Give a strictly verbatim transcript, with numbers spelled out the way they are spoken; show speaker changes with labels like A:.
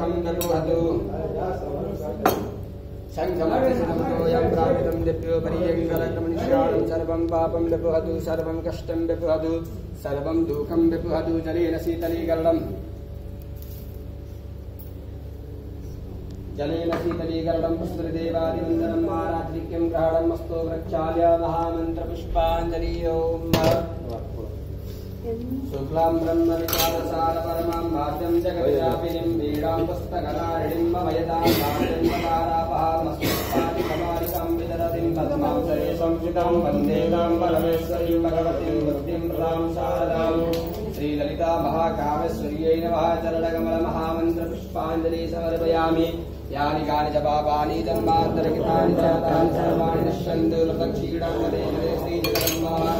A: दुःखं व्यपुहतु शङ्खमतिसिदं प्राप्तं दिव्यो पर्यङ्कलकमनिष्याणं सर्वं पापं व्यपुहतु सर्वं कष्टं व्यपुहतु सर्वं दुःखं व्यपुहतु जलेन शीतलीकरणम् जलेन शीतलीकरणं पुष्पदेवादिवन्दनं मारात्रिक्यं ग्रहणं मस्तो वृक्षाल्य महामन्त्रपुष्पाञ्जलि ओम शुक्लां ब्रह्मविचारसार परमां भाद्यं जगद्व्यापिनीं वीरां पुस्तकनारिणीं ममयतां भाद्यन्वकारापहामस्तपादिकमालिकां विदरतिं पद्मां सरेशं चितं वन्देतां परमेश्वरीं भगवतीं बुद्धिं प्रदां शारदां श्रीललिता महाकामेश्वर्यै नमः चरणकमलमहामन्त्रपुष्पाञ्जलि समर्पयामि यानि कानि च पापानि जन्मान्तरकृतानि च तानि सर्वाणि नश्यन्तु प्रदक्षिणाङ्गदेन श्रीजगन्माता